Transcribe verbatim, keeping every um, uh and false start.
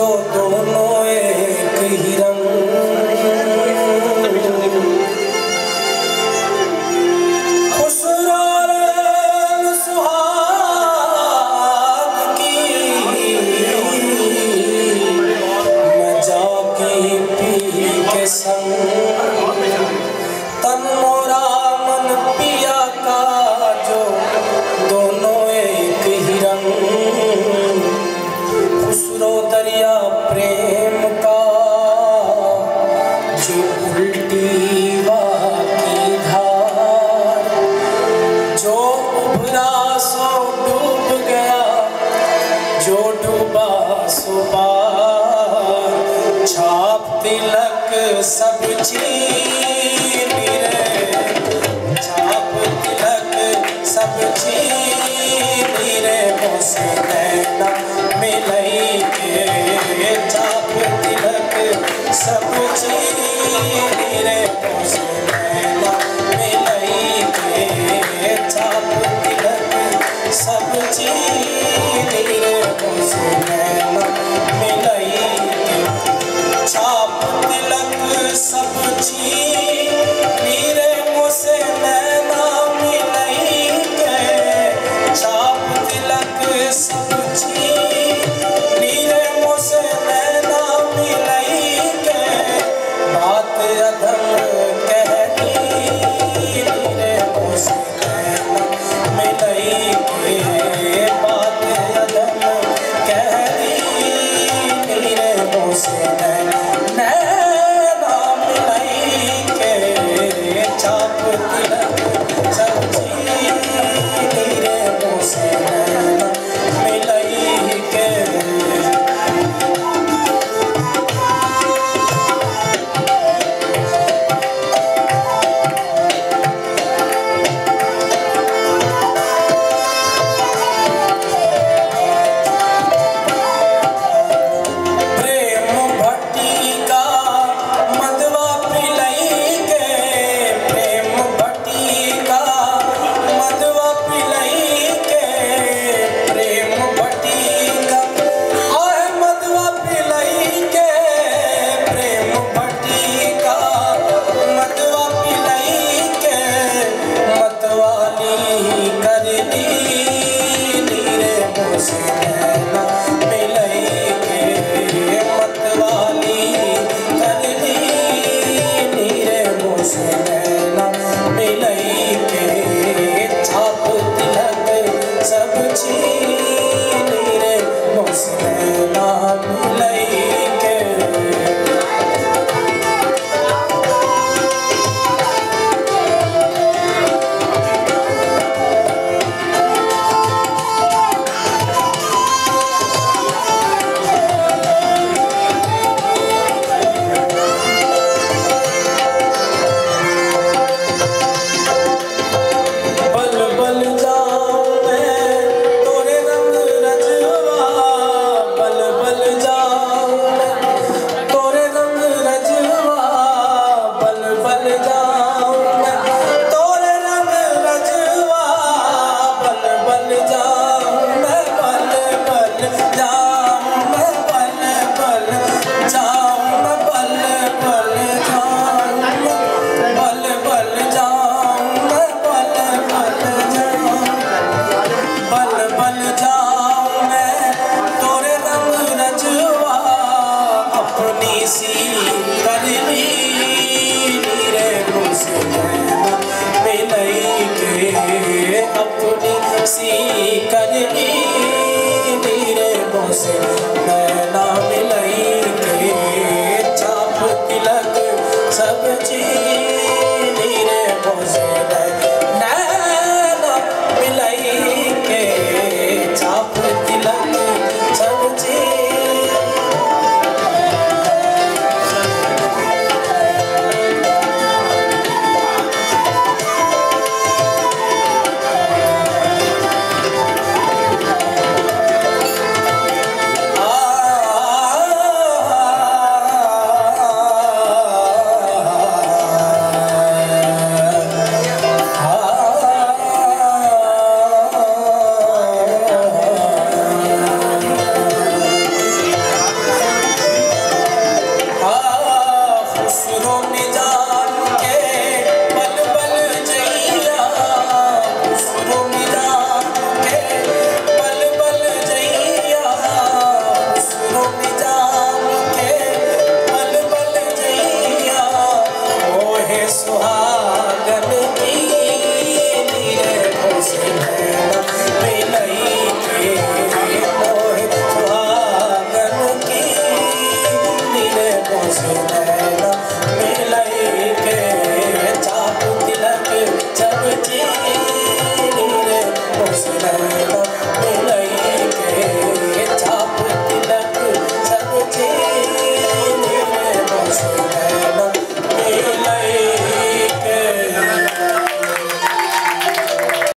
दोनों एक ही रंग, खुशरार सुहाग की मैं जाके पी के संग, तन मोरा मन पिया का जो दोनों एक ही रंग, खुसरो दरिया प्रेम का जो उल्टी की धार, जो उभरा सो डूब गया, जो डूबा सो पार, छाप तिलक सब चीर रे, छाप तिलक सब चीर रे, मोसे नैना मिलई के, छाप तिलक सब चीर रे, मोसे नैना मिलई के, छाप तिलक सब चीर रे, मोसे नैना मिलई के, छाप तिलक सब चीर रे, मोसे नैना मिलई के, छाप तिलक सब चीर रे, मोसे नैना मिलई के, बात अधम कह दी रे, मोसे नैना मिलई के, बात अधम कह दी रे, मोसे नैना मिलई के, छाप तिलक सब चीर रे, मोसे नैना मिलई के। प्रेम भट्टी का मदवा पिलई के, प्रेम भट्टी का मदवा पिलई के, प्रेम भट्टी का आह मदवा पिलई के, प्रेम भट्टी का मदवा पिलई के, मतवाली कर दी रे, मोसे नैना मिलई के, मतवाली कर दी रे, मोसे नैना मिलई के, छाप तिलक सब चीर रे, मोसे नैना मिलई के। बल बल जाऊं मैं तोरे रंग रजवा, बल बल जाऊं मैं तोरे रंग रजवा, बल बल जाऊं मैं तोरे रंग रजवा, बल बल जाऊं मैं, बल बल जाऊं मैं, बल बल जाऊं मैं, बल बल जाऊं मैं, बल बल जाऊं मैं, बल बल जाऊं, बल बल जाऊं मैं तोरे रंग रजवा, अपनी सी करनी रे, मोसे नैना मिलई के, अपनी सी करनी रे, मोसे नैना मिलई के, छाप तिलक सब चीर रे, मोसे नैना मिलई के, छाप तिलक सब चीर। नैना